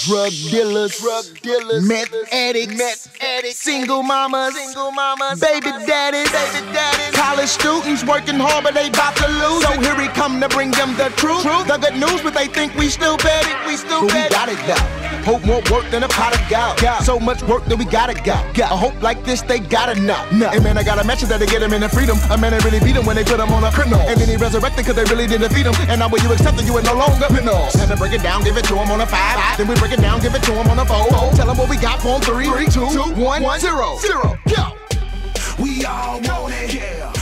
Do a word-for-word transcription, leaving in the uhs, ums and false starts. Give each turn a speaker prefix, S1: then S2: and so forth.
S1: drug dealers, drug dealers, meth addicts, meth addicts, single mamas, single mamas, baby daddies, baby daddies, college students working hard but they bout to lose. So here we come to bring them the truth, the good news, but they think we still bad it, we still but bad. We got it now. Hope more work than a pot of gout. So much work that we gotta go. A hope like this they gotta know. And man, I got a message that they get them into freedom. A man, they really beat them when they put them on a criminal. And then he resurrected cause they really didn't defeat him. And now when you accept it, you ain't no longer criminals. Had to break it down, give it to him on a five. Then we break it down, give it to him on a four. Tell him what we got for him. Three, three, two, two, one, zero, zero, go.
S2: We all want it, yeah.